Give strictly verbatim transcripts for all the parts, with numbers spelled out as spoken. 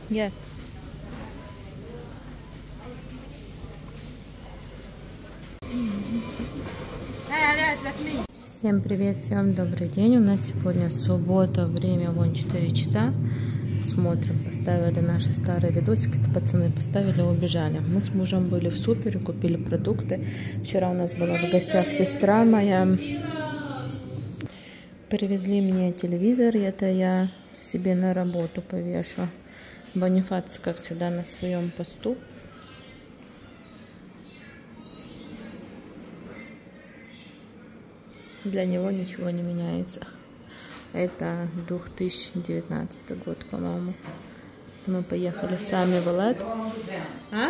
Yeah. Всем привет, всем добрый день. У нас сегодня суббота, время вон четыре часа. Смотрим, поставили наши старые видосики. Пацаны поставили, убежали. Мы с мужем были в супере, купили продукты. Вчера у нас была в гостях сестра моя. Привезли мне телевизор, это я себе на работу повешу. Бонифац, как всегда, на своем посту. Для него ничего не меняется. Это две тысячи девятнадцатый год, по-моему. Мы поехали сами в Элад. А?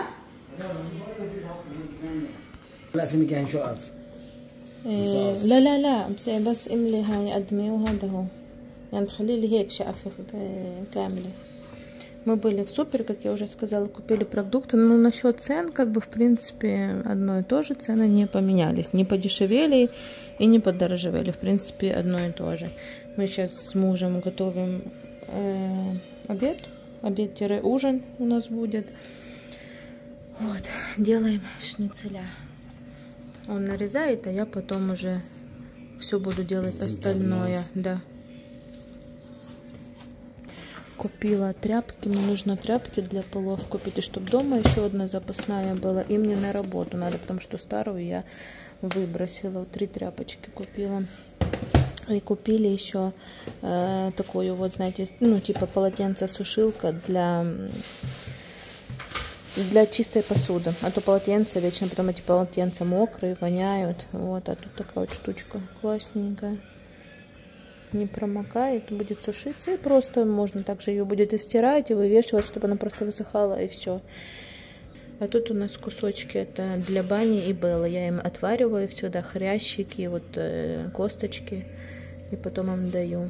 لا لا لا بس املي هاي قدمي وهذا هو يعني تخلي لي هيك شقفة كاملة. Мы были в супер, как я уже сказала, купили продукты. Но насчет цен, как бы, в принципе, одно и то же. Цены не поменялись. Не подешевели и не подорожевели. В принципе, одно и то же. Мы сейчас с мужем готовим э, обед. Обед-ужин у нас будет. Вот. Делаем шницеля. Он нарезает, а я потом уже все буду делать остальное. Да. Купила тряпки, мне нужно тряпки для полов купить, и чтобы дома еще одна запасная была, и мне на работу надо, потому что старую я выбросила. Вот три тряпочки купила. И купили еще э, такую вот, знаете, ну типа полотенце-сушилка для, для чистой посуды. А то полотенца вечно, потом эти полотенца мокрые, воняют. Вот, а тут такая вот штучка классненькая. Не промокает, будет сушиться, и просто можно также ее будет и стирать, и вывешивать, чтобы она просто высыхала, и все. А тут у нас кусочки, это для бани и Беллы. Я им отвариваю все, да, хрящики, вот э, косточки, и потом им даю.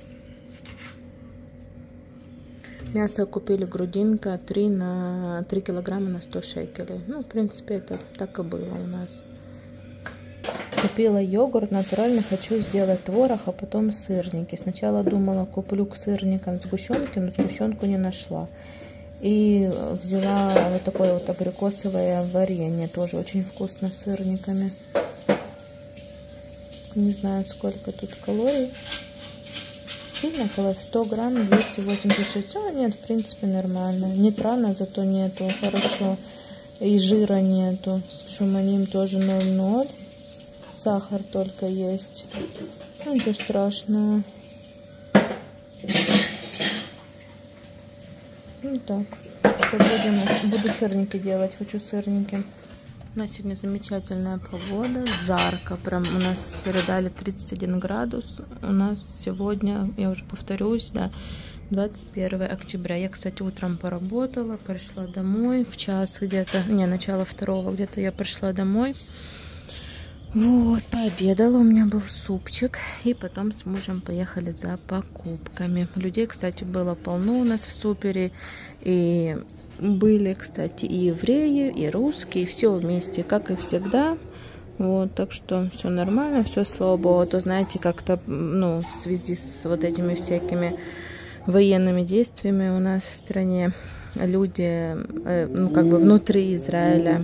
Мясо купили, грудинка, три на три килограмма на сто шекелей. Ну, в принципе, это так и было у нас. Купила йогурт натуральный, хочу сделать творог, а потом сырники. Сначала думала, куплю к сырникам сгущенки, но сгущенку не нашла. И взяла вот такое вот абрикосовое варенье, тоже очень вкусно с сырниками. Не знаю, сколько тут калорий. Сильно калорий, сто грамм, двести восемьдесят шесть. А, нет, в принципе, нормально. Нитрана зато нету, хорошо. И жира нету. С шуманим тоже ноль ноль. Сахар только есть. Ничего страшного. Ну так. Что будем? Буду сырники делать. Хочу сырники. У нас сегодня замечательная погода. Жарко. Прям у нас передали тридцать один градус. У нас сегодня, я уже повторюсь, да, двадцать первое октября. Я, кстати, утром поработала, пришла домой. В час где-то, не, начало второго где-то я пришла домой. Вот, пообедала, у меня был супчик, и потом с мужем поехали за покупками. Людей, кстати, было полно у нас в супере, и были, кстати, и евреи, и русские, все вместе, как и всегда. Вот, так что все нормально, все, слава богу. То, знаете, как-то, ну, в связи с вот этими всякими военными действиями у нас в стране люди, э, ну, как бы внутри Израиля,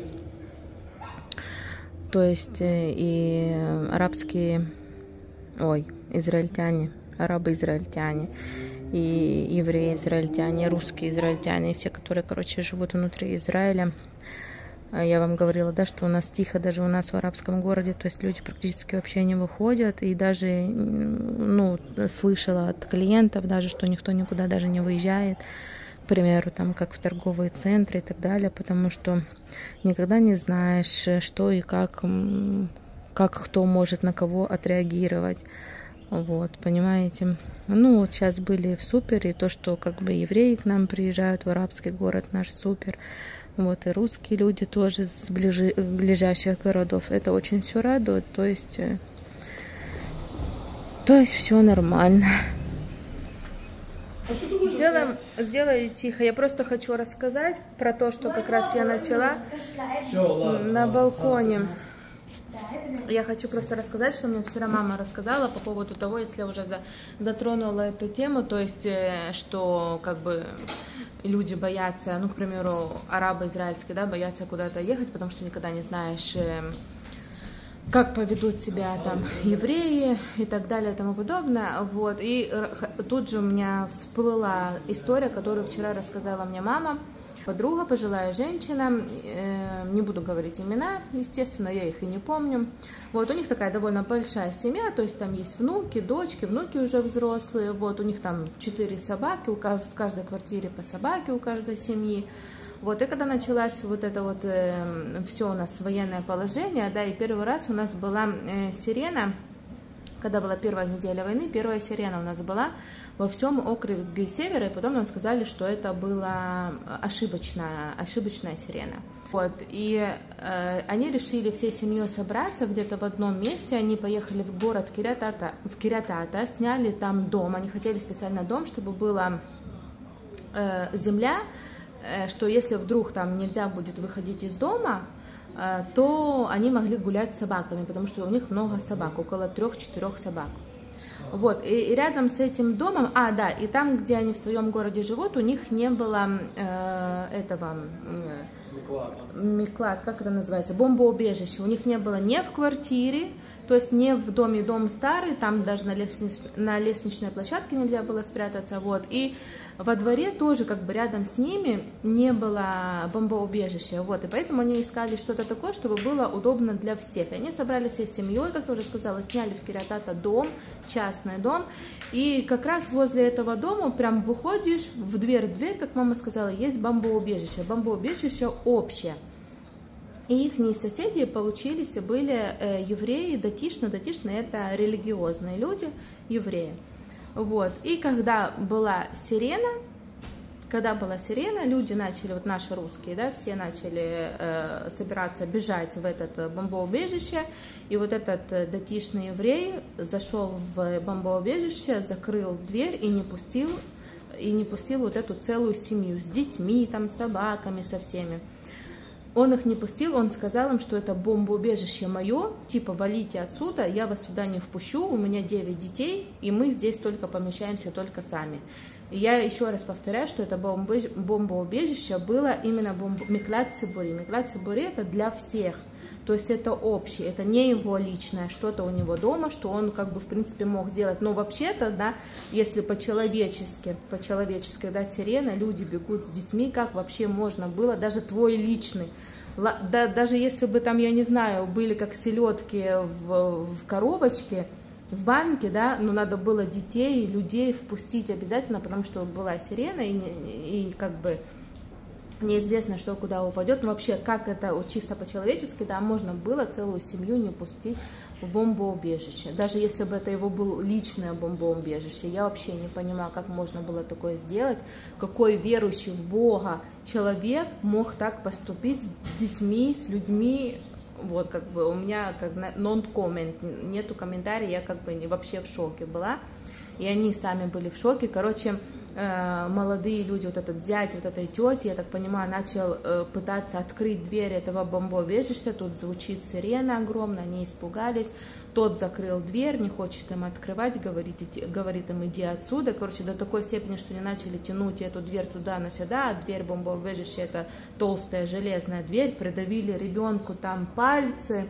то есть и арабские, ой, израильтяне, арабы-израильтяне, и евреи-израильтяне, русские израильтяне, и все, которые, короче, живут внутри Израиля. Я вам говорила, да, что у нас тихо, даже у нас в арабском городе, то есть люди практически вообще не выходят, и даже, ну, слышала от клиентов даже, что никто никуда даже не выезжает, к примеру, там, как в торговые центры и так далее, потому что никогда не знаешь, что и как, как кто может на кого отреагировать. Вот, понимаете? Ну, вот сейчас были в супере, и то, что как бы евреи к нам приезжают в арабский город, наш супер, вот, и русские люди тоже с ближи, ближайших городов, это очень все радует, то есть, то есть все нормально. Сделаем, сделай тихо. Я просто хочу рассказать про то, что как раз я начала на балконе. Я хочу просто рассказать, что мне вчера мама рассказала по поводу того, если я уже за, затронула эту тему, то есть, что как бы люди боятся, ну, к примеру, арабы израильские, да, боятся куда-то ехать, потому что никогда не знаешь, как поведут себя там евреи и так далее и тому подобное. Вот. И тут же у меня всплыла история, которую вчера рассказала мне мама. Подруга, пожилая женщина, э, не буду говорить имена, естественно, я их и не помню. Вот, у них такая довольно большая семья, то есть там есть внуки, дочки, внуки уже взрослые, вот, у них там четыре собаки, у кажд... в каждой квартире по собаке у каждой семьи. Вот, и когда началась вот это вот, э, все у нас военное положение, да, и первый раз у нас была э, сирена, когда была первая неделя войны, первая сирена у нас была во всем округе Севера, и потом нам сказали, что это была ошибочная, ошибочная сирена. Вот, и э, они решили всей семьей собраться где-то в одном месте, они поехали в город Кирят-Ата, в Кирят-Ата, сняли там дом, они хотели специально дом, чтобы была э, земля, э, что если вдруг там нельзя будет выходить из дома, э, то они могли гулять с собаками, потому что у них много собак, около трех-четырех собак. Вот, и, и рядом с этим домом, а, да, и там, где они в своем городе живут, у них не было э, этого, э, миклад, как это называется, бомбоубежища, у них не было ни в квартире, то есть не в доме, дом старый, там даже на, лестнич, на лестничной площадке нельзя было спрятаться, вот, и во дворе тоже как бы рядом с ними не было бомбоубежища, вот, и поэтому они искали что-то такое, чтобы было удобно для всех. И они собрались всей семьей, как я уже сказала, сняли в Кирят-Ата дом, частный дом, и как раз возле этого дома прям выходишь в дверь, в дверь, как мама сказала, есть бомбоубежище, бомбоубежище общее. И их соседи получились, были э, евреи, датишны, датишны это религиозные люди, евреи. Вот, и когда была сирена, когда была сирена, люди начали, вот наши русские, да, все начали э, собираться, бежать в это бомбоубежище, и вот этот датишный еврей зашел в бомбоубежище, закрыл дверь и не пустил, и не пустил вот эту целую семью с детьми, там, собаками, со всеми. Он их не пустил, он сказал им, что это бомбоубежище мое, типа валите отсюда, я вас сюда не впущу, у меня девять детей, и мы здесь только помещаемся только сами. И я еще раз повторяю, что это бомбоубежище было именно бомб... Миклад Цибури. Миклад Цибури это для всех, то есть это общее, это не его личное, что-то у него дома, что он как бы в принципе мог сделать. Но вообще-то, да, если по-человечески, по-человечески, да, сирена, люди бегут с детьми, как вообще можно было, даже твой личный, да, даже если бы там, я не знаю, были как селедки в, в коробочке, в банке, да, но надо было детей, людей впустить обязательно, потому что была сирена, и, и как бы неизвестно, что куда упадет, но вообще, как это вот, чисто по-человечески, да, можно было целую семью не пустить в бомбоубежище, даже если бы это его было личное бомбоубежище. Я вообще не понимаю, как можно было такое сделать, какой верующий в Бога человек мог так поступить с детьми, с людьми. Вот, как бы у меня как non-comment, нету комментариев, я как бы вообще в шоке была, и они сами были в шоке. Короче, э, молодые люди, вот этот зять вот этой тети, я так понимаю, начал э, пытаться открыть дверь этого бомбоубежища, тут звучит сирена огромная, они испугались, тот закрыл дверь, не хочет им открывать, говорит, иди, говорит им, иди отсюда, короче, до такой степени, что они начали тянуть эту дверь туда, но сюда, а дверь бомбоубежища, это толстая железная дверь, придавили ребенку там пальцы.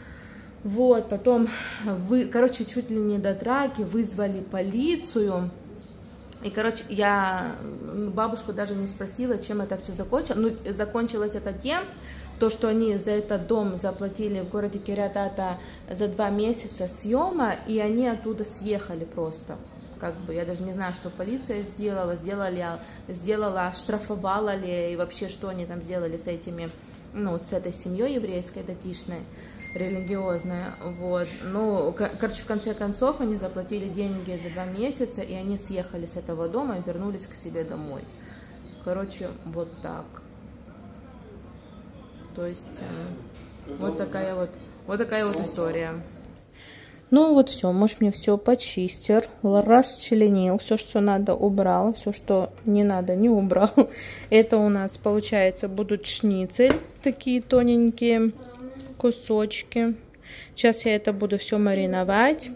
Вот, потом, вы, короче, чуть ли не до драки, вызвали полицию, и, короче, я бабушку даже не спросила, чем это все закончилось, ну, закончилось это тем, то, что они за этот дом заплатили в городе Кирят-Ата за два месяца съема, и они оттуда съехали просто, как бы, я даже не знаю, что полиция сделала, сделали, сделала, штрафовала ли, и вообще, что они там сделали с этими, ну, с этой семьей еврейской, датишной, религиозная, вот, ну, короче, в конце концов, они заплатили деньги за два месяца, и они съехали с этого дома и вернулись к себе домой, короче, вот так, то есть, э, вот такая вот, вот такая вот история. Ну, вот все, муж мне все почистил, расчленил, все, что надо, убрал, все, что не надо, не убрал. Это у нас, получается, будут шницель, такие тоненькие кусочки. Сейчас я это буду все мариновать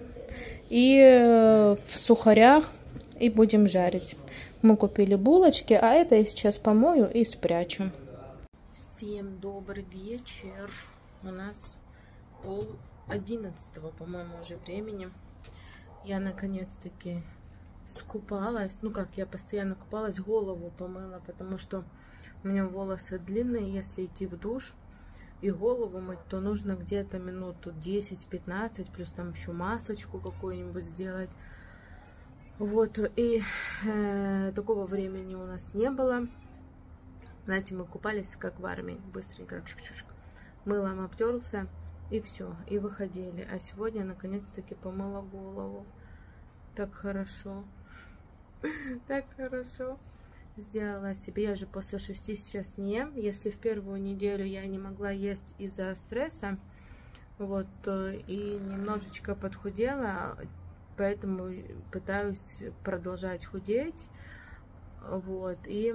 и в сухарях, и будем жарить. Мы купили булочки, а это я сейчас помою и спрячу. Всем добрый вечер. У нас пол одиннадцатого, по-моему, уже времени. Я наконец-таки скупалась. Ну как, я постоянно купалась, голову помыла, потому что у меня волосы длинные. Если идти в душ и голову мыть, то нужно где-то минут десять-пятнадцать, плюс там еще масочку какую-нибудь сделать. Вот, и э, такого времени у нас не было. Знаете, мы купались как в армии, быстренько, чук-чук, мылом обтерся, и все, и выходили. А сегодня наконец-таки помыла голову. Так хорошо, так хорошо. Сделала себе, я же после шести сейчас не ем. Если в первую неделю я не могла есть из-за стресса, вот, и немножечко подхудела, поэтому пытаюсь продолжать худеть, вот, и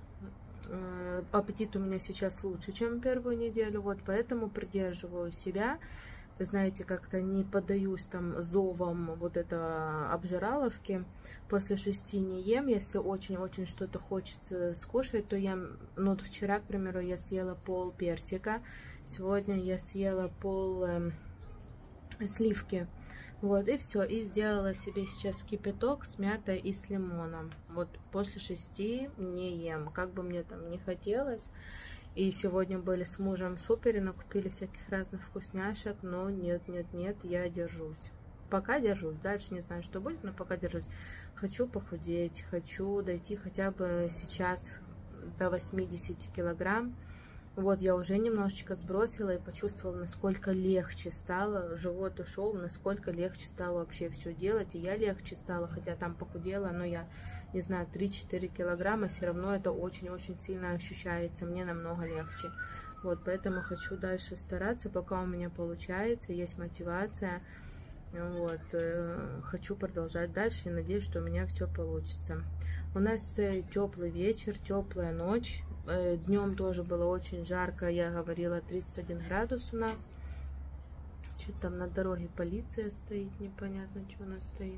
э, аппетит у меня сейчас лучше, чем первую неделю, вот, поэтому придерживаю себя, знаете, как-то не поддаюсь там зовам вот этого обжираловки. После шести не ем, если очень-очень что-то хочется скушать, то я, ну, вот вчера, к примеру, я съела пол персика, сегодня я съела пол э, сливки. Вот, и все, и сделала себе сейчас кипяток с мятой и с лимоном. Вот после шести не ем, как бы мне там не хотелось. И сегодня были с мужем в супере, накупили всяких разных вкусняшек, но нет, нет, нет, я держусь. Пока держусь, дальше не знаю, что будет, но пока держусь. Хочу похудеть, хочу дойти хотя бы сейчас до восьмидесяти килограмм. Вот, я уже немножечко сбросила и почувствовала, насколько легче стало, живот ушел, насколько легче стало вообще все делать. И я легче стала, хотя там похудела, но я, не знаю, три-четыре килограмма, все равно это очень-очень сильно ощущается, мне намного легче. Вот, поэтому хочу дальше стараться, пока у меня получается, есть мотивация. Вот, э, хочу продолжать дальше и надеюсь, что у меня все получится. У нас э, теплый вечер, теплая ночь. Днем тоже было очень жарко, я говорила, тридцать один градус у нас. Что-то там на дороге полиция стоит, непонятно, что она стоит.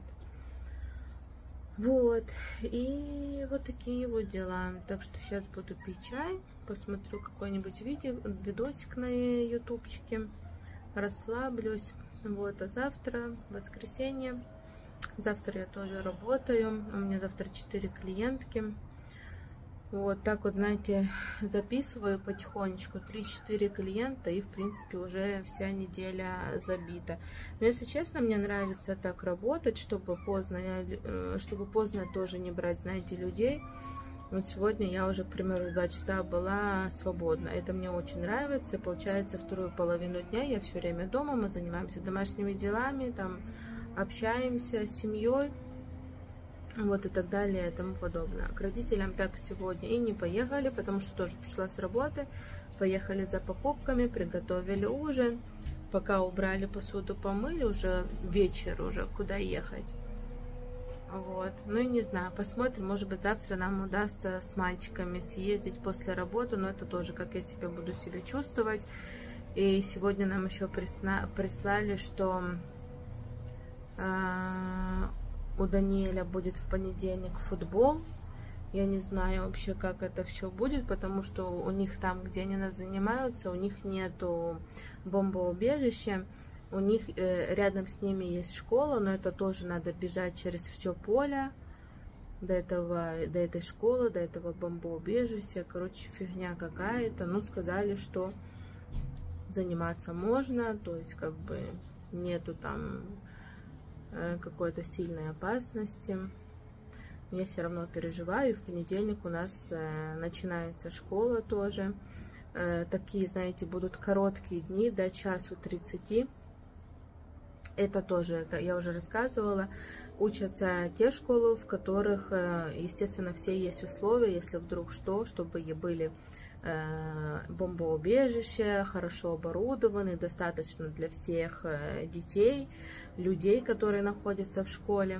Вот, и вот такие вот дела. Так что сейчас буду пить чай, посмотрю какой-нибудь видео, видосик на ютубчике, расслаблюсь. Вот, а завтра, воскресенье, завтра я тоже работаю, у меня завтра четыре клиентки. Вот так вот, знаете, записываю потихонечку, три-четыре клиента, и в принципе уже вся неделя забита. Но если честно, мне нравится так работать, чтобы поздно, чтобы поздно тоже не брать, знаете, людей. Вот сегодня я уже, к примеру, два часа была свободна. Это мне очень нравится. Получается, вторую половину дня я все время дома, мы занимаемся домашними делами, там общаемся с семьей. Вот и так далее и тому подобное. К родителям так сегодня и не поехали, потому что тоже пришла с работы. Поехали за покупками, приготовили ужин. Пока убрали посуду, помыли, уже вечер уже, куда ехать. Вот, ну и не знаю, посмотрим, может быть завтра нам удастся с мальчиками съездить после работы, но это тоже как я себя буду себя чувствовать. И сегодня нам еще прислали, что э, у Даниэля будет в понедельник футбол. Я не знаю вообще, как это все будет, потому что у них там, где они нас занимаются, у них нету бомбоубежища. У них э, рядом с ними есть школа, но это тоже надо бежать через все поле до этого, до этой школы, до этого бомбоубежища. Короче, фигня какая-то. Ну, сказали, что заниматься можно, то есть как бы нету там э, какой-то сильной опасности. Я все равно переживаю. В понедельник у нас э, начинается школа тоже. Э, такие, знаете, будут короткие дни до часу тридцати. Это тоже, я уже рассказывала, учатся те школы, в которых, естественно, все есть условия, если вдруг что, чтобы были бомбоубежища, хорошо оборудованы, достаточно для всех детей, людей, которые находятся в школе.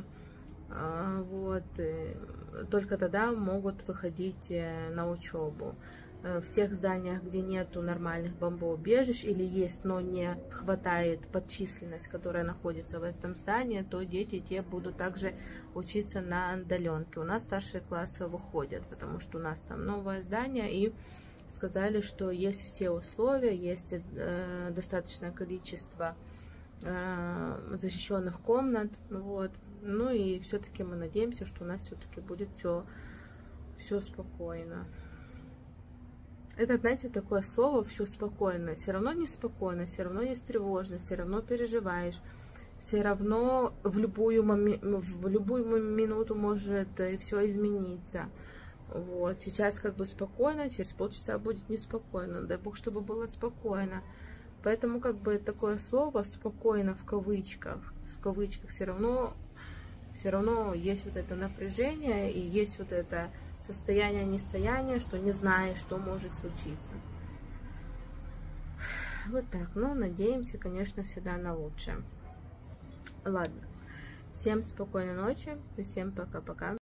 Вот. Только тогда могут выходить на учебу. в тех зданиях, где нету нормальных бомбоубежищ или есть, но не хватает подчисленность, которая находится в этом здании, то дети те будут также учиться на удаленке. У нас старшие классы выходят, потому что у нас там новое здание, и сказали, что есть все условия, есть э, достаточное количество э, защищенных комнат, вот. Ну и все-таки мы надеемся, что у нас все-таки будет все, все спокойно. Это, знаете, такое слово «все спокойно». Все равно неспокойно, все равно есть тревожность, все равно переживаешь, все равно в любую, моми... в любую минуту может все измениться. Вот. Сейчас как бы спокойно, через полчаса будет неспокойно. Дай Бог, чтобы было спокойно. Поэтому как бы такое слово «спокойно» в кавычках, в кавычках все равно, все равно есть вот это напряжение и есть вот это состояние нестояния, что не знаешь, что может случиться. Вот так. Ну, надеемся, конечно, всегда на лучшее. Ладно. Всем спокойной ночи и всем пока-пока.